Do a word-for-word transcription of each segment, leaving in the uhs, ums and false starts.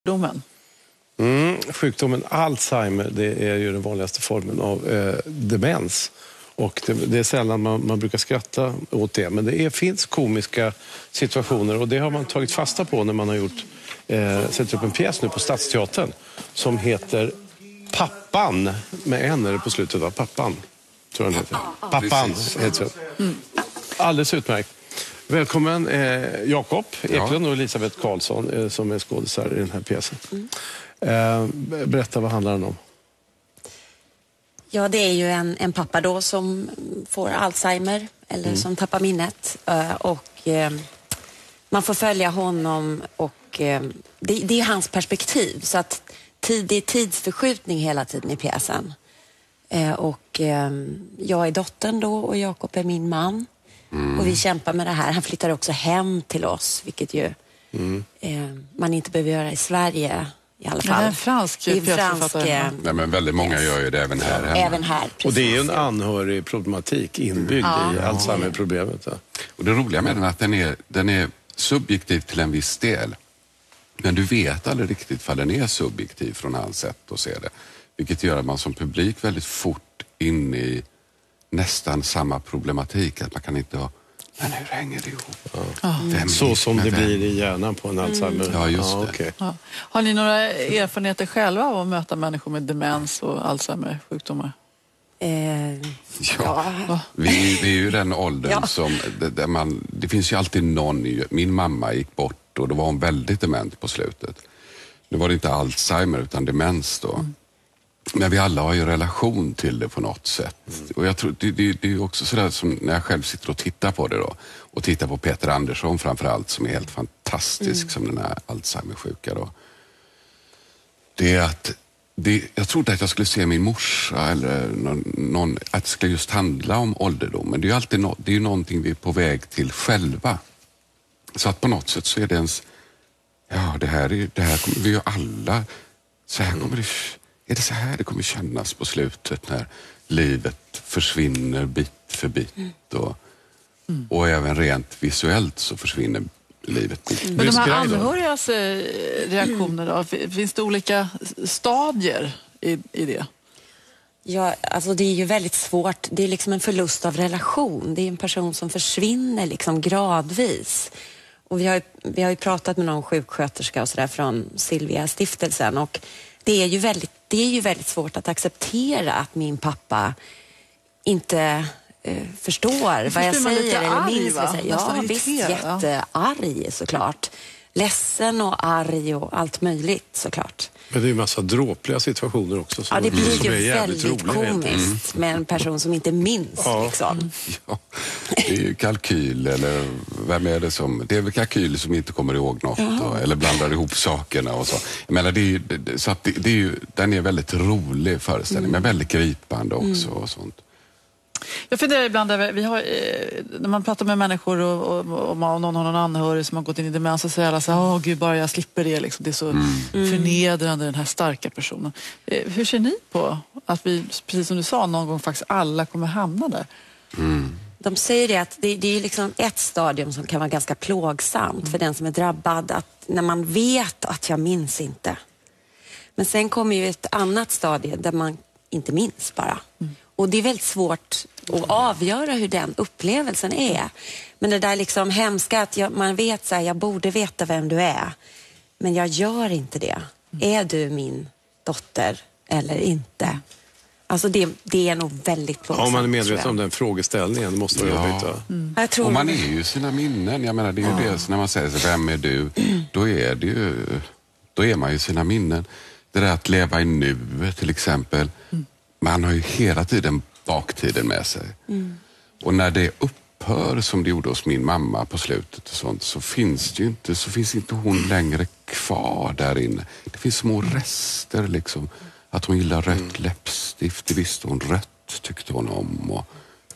Domen. Mm, sjukdomen Alzheimer, det är ju den vanligaste formen av eh, demens. Och det, det är sällan man, man brukar skratta åt det. Men det är, finns komiska situationer och det har man tagit fasta på när man har gjort, eh, sätter upp en pjäs nu på Stadsteatern som heter Pappan, med en är det på slutet, va? Pappan, tror jag den heter. Pappan heter det. Mm. Alldeles utmärkt. Välkommen eh, Jakob Eklund och Elisabeth Karlsson eh, som är skådespelare i den här pjäsen. Mm. Eh, berätta, vad handlar den om? Ja, det är ju en, en pappa då som får Alzheimer eller mm. som tappar minnet. Uh, och uh, man får följa honom och uh, det, det är hans perspektiv. Så att tid, det är tidsförskjutning hela tiden i pjäsen. Uh, och uh, jag är dottern då och Jakob är min man. Mm. Och vi kämpar med det här. Han flyttar också hem till oss, vilket ju mm. uh, man inte behöver göra i Sverige. I alla fall. Det är en fransk pjäsförfattare. Nej, men väldigt många yes. gör ju det även här. Hemma. Även här, precis. Och det är ju en anhörig problematik inbyggd mm. i ja. Alzheimer-problemet. Ja. Och det roliga med den är att den är, den är subjektiv till en viss del. Men du vet aldrig riktigt för den är subjektiv från hans sätt att se det. Vilket gör att man som publik väldigt fort in i nästan samma problematik. Att man kan inte ha, men hur hänger det ihop? Ja. Vem så som det vem? blir i hjärnan på en Alzheimer. Mm. Ja, just ja, det. Okay. Ja. Har ni några erfarenheter själva av att möta människor med demens och Alzheimer-sjukdomar? Eh, ja, ja. Vi, vi är ju den åldern ja. som, där man, det finns ju alltid någon, min mamma gick bort och då var hon väldigt dement på slutet. Nu var det inte Alzheimer utan demens då. Mm. Men vi alla har ju relation till det på något sätt. Mm. Och jag tror det, det, det är också sådär som när jag själv sitter och tittar på det då. Och tittar på Peter Andersson framförallt som är helt fantastisk mm. som den här Alzheimer-sjuka då. Det är att, det, jag trodde att jag skulle se min morsa eller någon, någon att det skulle just handla om ålderdom. Men det är ju alltid no, det är ju någonting vi är på väg till själva. Så att på något sätt så är det ens, ja det här, är, det här kommer vi ju alla, så här kommer det. Är det så här det kommer kännas på slutet när livet försvinner bit för bit och, mm. och även rent visuellt så försvinner livet bit. Men de här anhörigas reaktioner då? Finns det olika stadier i, i det? Ja, alltså det är ju väldigt svårt. Det är liksom en förlust av relation. Det är en person som försvinner liksom gradvis. Och vi har ju, vi har ju pratat med någon sjuksköterska och sådär från Silvia stiftelsen och det är ju väldigt Det är ju väldigt svårt att acceptera att min pappa inte eh, förstår vad jag säger eller arg, minns vad jag säger. Ja, visst, jättearg såklart. Ledsen och arg och allt möjligt såklart. Men det är ju en massa dråpliga situationer också. Som ja, det blir som ju är väldigt roliga, komiskt mm. med en person som inte minns. Ja. Liksom. Ja, det är ju kalkyl eller vem är det som, det är väl kalkyl som inte kommer ihåg något och, eller blandar ihop sakerna och så. Jag menar, det är ju, det, så att det, det är ju, den är väldigt rolig föreställning mm. men väldigt gripande också mm. och sånt. Jag funderar ibland, vi har, när man pratar med människor och, och, och någon har någon anhörig som har gått in i demens så säger alla så här, åh gud bara jag slipper det liksom. Det är så mm. förnedrande den här starka personen. Hur ser ni på att vi, precis som du sa, någon gång faktiskt alla kommer hamna där? Mm. De säger det att det, det är liksom ett stadium som kan vara ganska plågsamt mm. för den som är drabbad, att när man vet att jag minns inte. Men sen kommer ju ett annat stadie där man inte minns bara. Mm. Och det är väldigt svårt att avgöra hur den upplevelsen är. Men det där liksom hemska att jag, man vet så här, jag borde veta vem du är. Men jag gör inte det. Mm. Är du min dotter eller inte? Alltså det, det är nog väldigt plågsamt. Om man är medveten om den frågeställningen måste vara jobbigt. Ja. Mm. Jag tror och man är ju sina minnen. Jag menar det är ju ja. det när man säger så, vem är du? Mm. Då är det ju, då är man ju sina minnen. Det där att leva i nu till exempel. Mm. Man har ju hela tiden baktiden med sig. Mm. Och när det upphör som det gjorde hos min mamma på slutet och sånt så finns det ju inte, så finns inte hon längre kvar där inne. Det finns små rester liksom. Att hon gillar rött mm. läppstift, det visste hon, rött tyckte hon om. Och...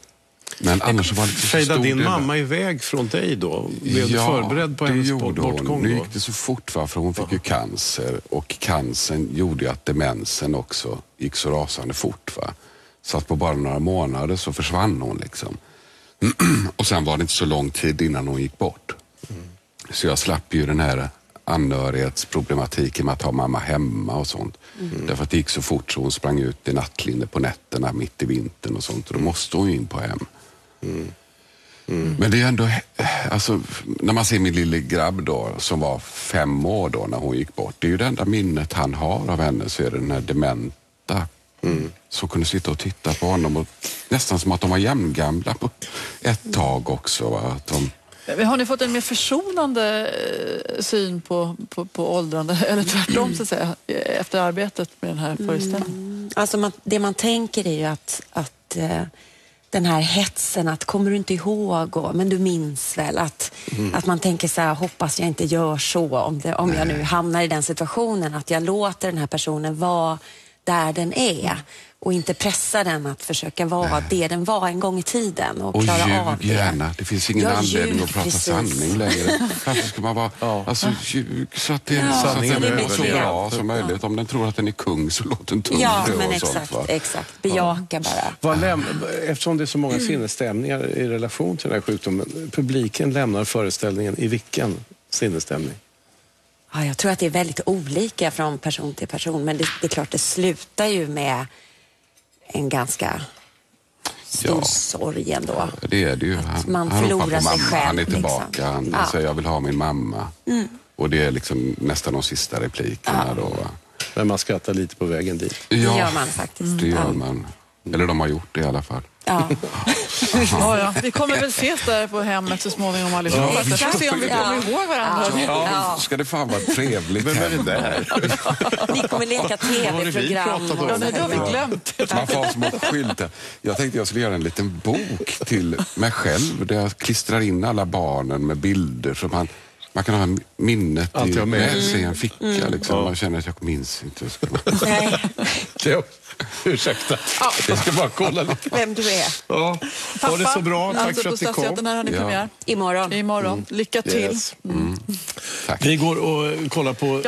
Men annars var det inte så Fejda din del. mamma iväg från dig då? Blev du ja, förberedd på hennes bortgång då? Nu gick det så fort va, för hon fick ja. ju cancer och cancern gjorde att demensen också gick så rasande fort va. Så att på bara några månader så försvann hon liksom. Och sen var det inte så lång tid innan hon gick bort. Mm. Så jag slapp ju den här anhörighetsproblematiken med att ha mamma hemma och sånt. Mm. Därför att det gick så fort så hon sprang ut i nattlinne på nätterna mitt i vintern och sånt. Och då måste hon ju in på hem. Mm. Mm. Men det är ändå, alltså, när man ser min lille grabb då, som var fem år då när hon gick bort. Det är ju det enda minnet han har av henne, så är det den här dementa. Mm. Så kunde sitta och titta på honom och nästan som att de var jämngamla på ett tag också. Va? Att de... Har ni fått en mer försonande syn på, på, på åldrande, eller tvärtom så att säga, efter arbetet med den här föreställningen? Mm. Alltså man, det man tänker är ju att, att eh, den här hetsen, att kommer du inte ihåg, och, men du minns väl att, mm. att man tänker så här, hoppas jag inte gör så om, det, om jag nu hamnar i den situationen, att jag låter den här personen vara där den är och inte pressa den att försöka vara Nej. det den var en gång i tiden och, och klara ljug av det. Gärna. Det finns ingen jag anledning ljug, att prata precis. sanning längre. Kanske ska man bara ja. alltså, ljug så att det, ja, så att det blir så bra bra som möjligt. Om den tror att den är kung så låt den tung. Ja, och men exakt, sånt, exakt. Bejaka ja. bara. Vad läm- Eftersom det är så många mm. sinnesstämningar i relation till den här sjukdomen, publiken lämnar föreställningen i vilken sinnesstämning? Ja, jag tror att det är väldigt olika från person till person, men det, det är klart det slutar ju med en ganska stor ja. sorg ändå. Ja, det är det ju. Han, man han förlorar sig mamma. själv. Han är tillbaka. Liksom. Han ja. säger jag vill ha min mamma. Mm. Och det är liksom nästan de sista replikerna ja. då. Men man skrattar lite på vägen dit. Ja, det gör man faktiskt. Det gör ja. man. Eller de har gjort det i alla fall. Ja. ja, ja. Vi kommer väl ses där på hemmet så småningom allihopa. Ja, vi får se om vi kommer ihåg varandra. Ja, ja. Ska det fan vara trevligt. Vem är det där? Ni kommer leka tv-program. Ja, det har vi glömt. Man får ha små skyltar. Jag tänkte jag skulle göra en liten bok till mig själv där jag klistrar in alla barnen med bilder så man, man kan ha minnet i, med, med sig i en ficka. Mm. Liksom. Man känner att jag minns inte. Nej. Ursäkta, ja. jag ska bara kolla lite. Vem du är. Ja. Ha det så bra, tack alltså, för att ni kom. När har ni premiär? Imorgon. Imorgon. Lycka till. Yes. Mm. Mm. Vi går och kollar på